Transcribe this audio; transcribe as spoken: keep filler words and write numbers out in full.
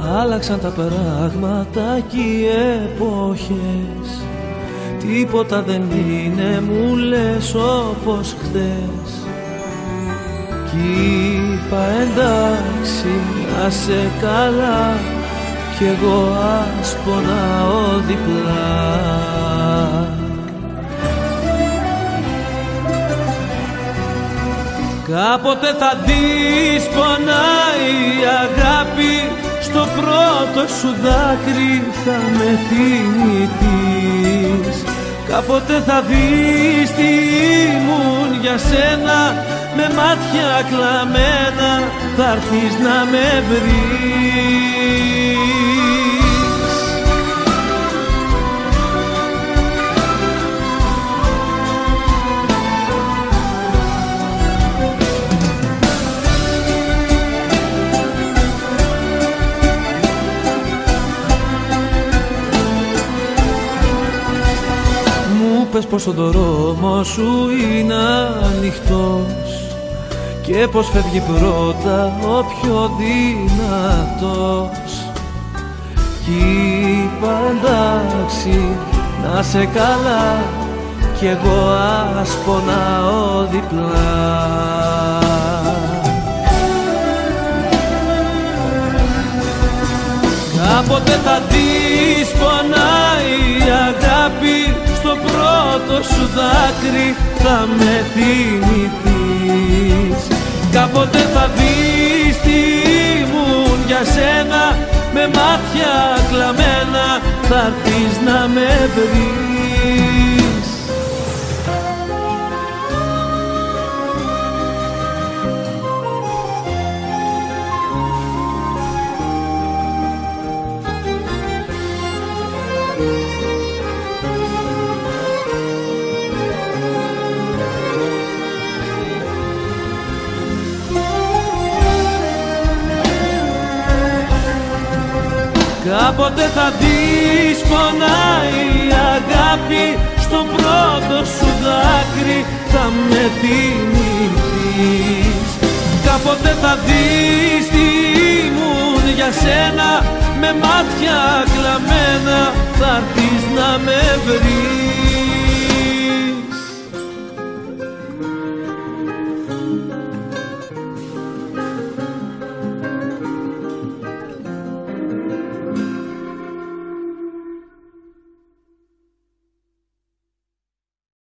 Άλλαξαν τα πράγματα κι οι εποχές, τίποτα δεν είναι, μου λες, όπως χθες. Κι είπα εντάξει, να σε καλά, κι εγώ ας πονάω διπλά. Κάποτε θα δεις πονάει η αγάπη, στο πρώτο σου δάκρυ θα με θυμηθείς. Κάποτε θα δεις τι ήμουν για σένα, με μάτια κλαμμένα θα έρθεις να με βρεις. Πες πως ο δρόμος σου είναι ανοιχτός και πως φεύγει πρώτα ο πιο δυνατός. Κι είπα εντάξει, να σε καλά, κι εγώ ας πονάω διπλά. Κάποτε θα δεις πονάει η αγάπη, στο πρώτο σου δάκρυ θα με θυμηθείς. Κάποτε θα δεις τι ήμουν για σένα, με μάτια κλαμμένα θα έρθεις να με βρεις. Κάποτε θα δεις πονάει η αγάπη, στο πρώτο σου δάκρυ θα με θυμηθείς. Κάποτε θα δεις τι ήμουν για σένα, με μάτια κλαμμένα θα έρθεις να με βρεις.